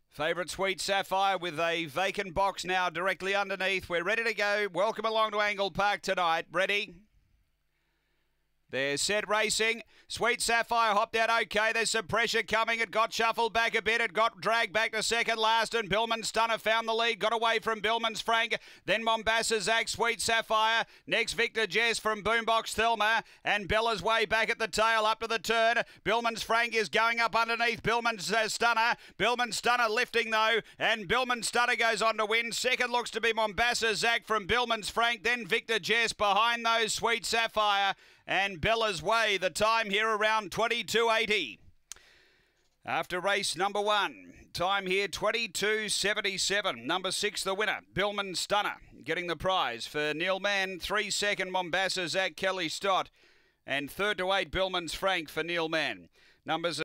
Favourite Sweet Sapphire with a vacant box now directly underneath. We're ready to go. Welcome along to Angle Park tonight. Ready? They're set racing. Sweet Sapphire hopped out okay. There's some pressure coming. It got shuffled back a bit. It got dragged back to second last, and Billman Stunner found the lead. Got away from Billman's Frank. Then Mombasa Zach, Sweet Sapphire. Next Victor Jess from Boombox Thelma. And Bella's way back at the tail up to the turn. Billman's Frank is going up underneath Billman's Stunner. Billman Stunner lifting though. And Billman Stunner goes on to win. Second looks to be Mombasa Zach from Billman's Frank. Then Victor Jess behind those Sweet Sapphire. And Bella's Way, the time here around 22.80. After race number 1, time here 22.77. Number 6, the winner, Billman Stunner, getting the prize for Neil Mann. 3 second, Mombasa Zach Kelly Stott. And 3rd to 8, Billman's Frank for Neil Mann. Numbers